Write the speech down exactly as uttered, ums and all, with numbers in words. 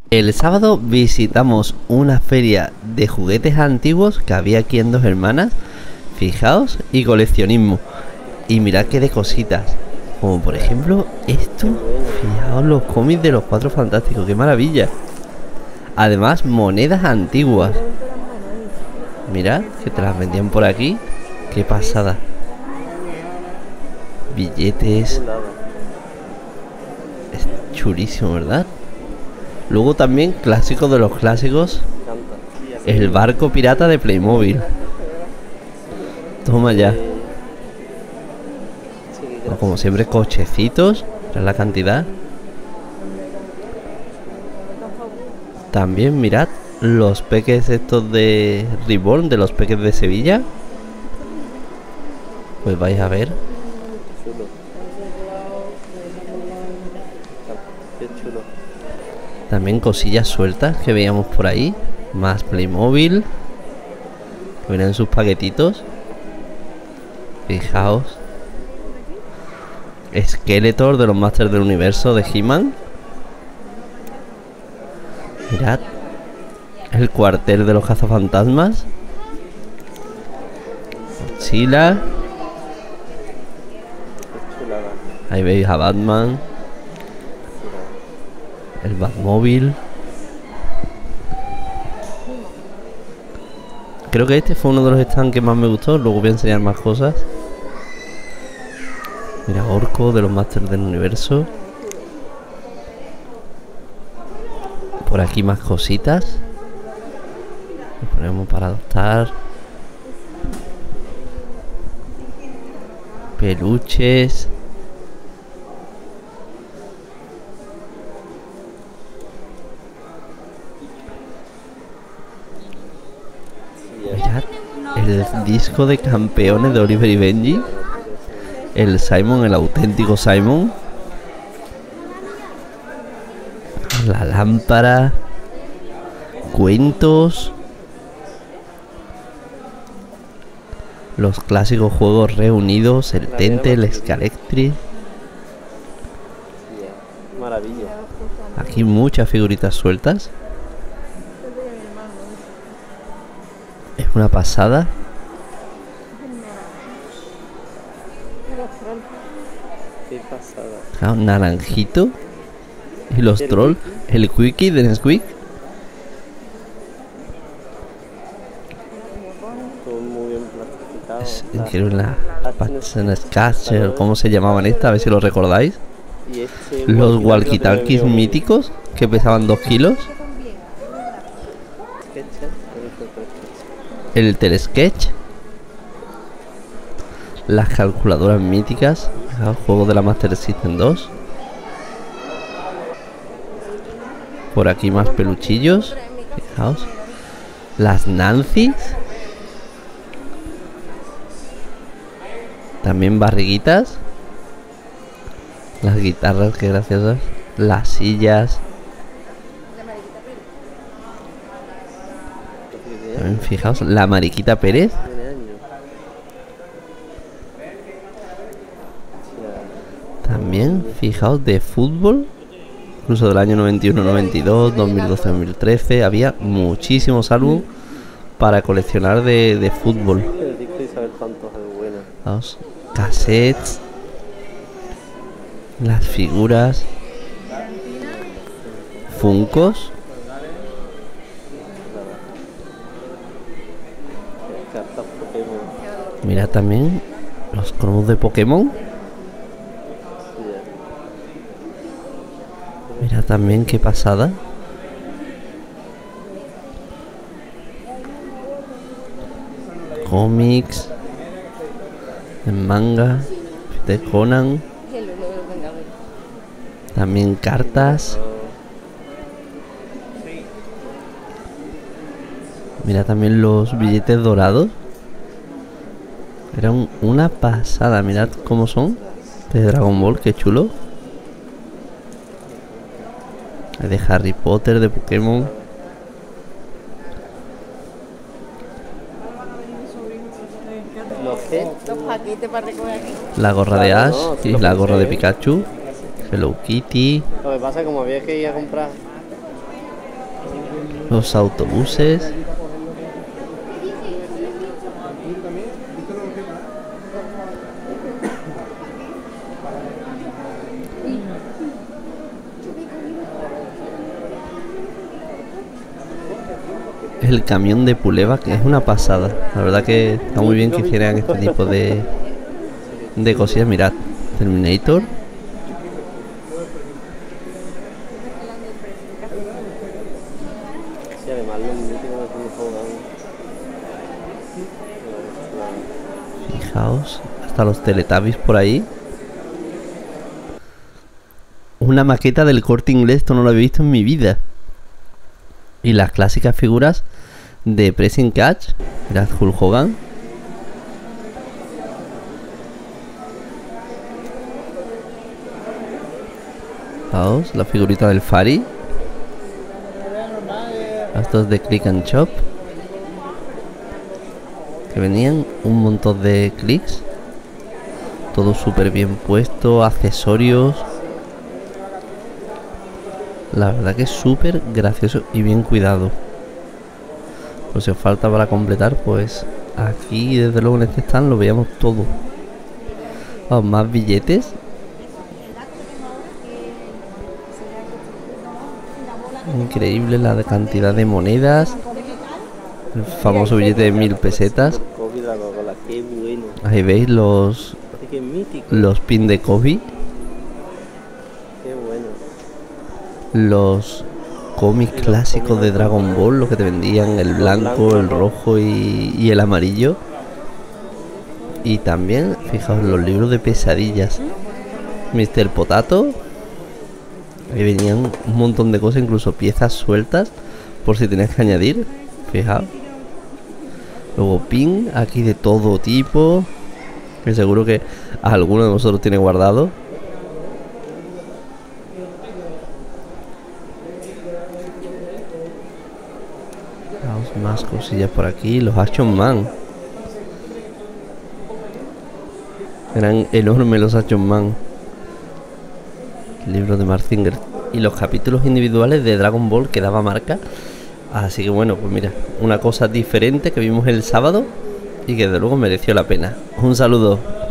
El sábado visitamos una feria de juguetes antiguos que había aquí en Dos Hermanas. Fijaos, y coleccionismo. Y mirad que de cositas. Como por ejemplo esto. Fijaos los cómics de los Cuatro Fantásticos. ¡Qué maravilla! Además, monedas antiguas. Mirad, que te las vendían por aquí. ¡Qué pasada! Billetes. Es chulísimo, ¿verdad? Luego también, clásicos de los clásicos. El barco pirata de Playmobil. Toma ya. Como siempre, cochecitos. Mirad la cantidad. También mirad los peques estos de Reborn, de los peques de Sevilla. Pues vais a ver. También cosillas sueltas que veíamos por ahí. Más Playmobil. Que vienen sus paquetitos. Fijaos. Skeletor de los Masters del Universo de He-Man. Mirad. El cuartel de los cazafantasmas. Godzilla. Ahí veis a Batman. El Batmóvil. Creo que este fue uno de los stands que más me gustó. Luego voy a enseñar más cosas. Mira, Orco de los Masters del Universo. Por aquí más cositas. Lo ponemos para adoptar. Peluches. Mirad, el disco de campeones de Oliver y Benji. El Simon, el auténtico Simon. La lámpara. Cuentos. Los clásicos juegos reunidos. El Tente, el Scalectri. Maravilla. Aquí muchas figuritas sueltas. Es una pasada. Qué pasada. Ah, un naranjito. Y los trolls. El Quickie de Nesquik. Todo muy bien plastificado. Es increíble. La Patchen Scatcher. ¿Cómo se llamaban estas? A ver si lo recordáis. Y este Los walkie-talkies míticos que pesaban dos kilos. El telesketch. Las calculadoras míticas. El juego de la Master System dos. Por aquí más peluchillos. Fijaos. Las Nancy's. También barriguitas. Las guitarras, que graciosas. Las sillas. También fijaos, la Mariquita Pérez. También fijaos de fútbol. Incluso del año noventa y uno, noventa y dos, dos mil doce, dos mil trece. Había muchísimos álbumes para coleccionar de, de fútbol. Fijaos, cassettes. Las figuras. Funkos. Mira también los cromos de Pokémon. Mira también qué pasada. Cómics. En manga. De Conan. También cartas. Mira también los billetes dorados. Era un, una pasada. Mirad cómo son. De Dragon Ball, qué chulo. De Harry Potter, de Pokémon. La gorra de Ash y la gorra de Pikachu. Hello Kitty. Lo que pasa es que como había que ir a comprar. Los autobuses. El camión de Puleva, que es una pasada. La verdad que está muy bien que hicieran este tipo de de cosillas. Mirad, Terminator. Sí, además los míticos de Kung Fu. Fijaos, hasta los Teletubbies por ahí. Una maqueta del Corte Inglés, esto no lo había visto en mi vida. Y las clásicas figuras de Pressing Catch. Mirad, Hulk Hogan. Fijaos, la figurita del Fari. Estos de Click and Chop, que venían un montón de clics. Todo súper bien puesto, accesorios. La verdad que es súper gracioso y bien cuidado. Pues si os falta para completar, pues aquí desde luego en este stand lo veíamos todo. Vamos, más billetes. Increíble la cantidad de monedas. El famoso billete de mil pesetas. Kobe de la Coca-Cola, qué bueno. Ahí veis los Qué mítico. los pin de Kobe. Qué bueno. Los cómics clásicos de Dragon Ball, los que te vendían el blanco, el rojo y, y el amarillo. Y también, fijaos, los libros de pesadillas. mister Potato. Ahí venían un montón de cosas, incluso piezas sueltas, por si tenías que añadir. Fijaos. Luego pin, aquí de todo tipo, que seguro que alguno de vosotros tiene guardado. Vamos, más cosillas por aquí. Los Action Man. Eran enormes los Action Man. Libros de Mark Singer. Y los capítulos individuales de Dragon Ball que daba marca. Así que bueno, pues mira, una cosa diferente que vimos el sábado y que de luego mereció la pena. Un saludo.